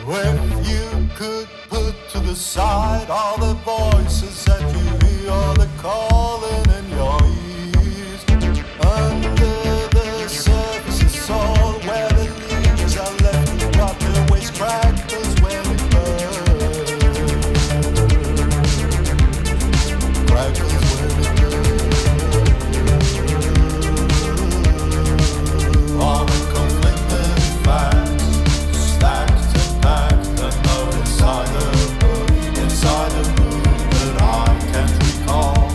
If you could put to the side all the voices that you hear, the calling in your ears, under the surface of soul, where the leaves are left to rot, the waste crackles when it burns, crackles when it burns. All the conflicting facts stacked to pack, the note inside a room that I can't recall.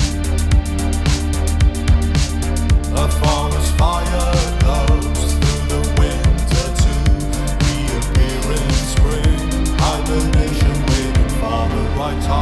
A forest fire glows through the winter to reappear in spring. Hibernation waiting for the right time.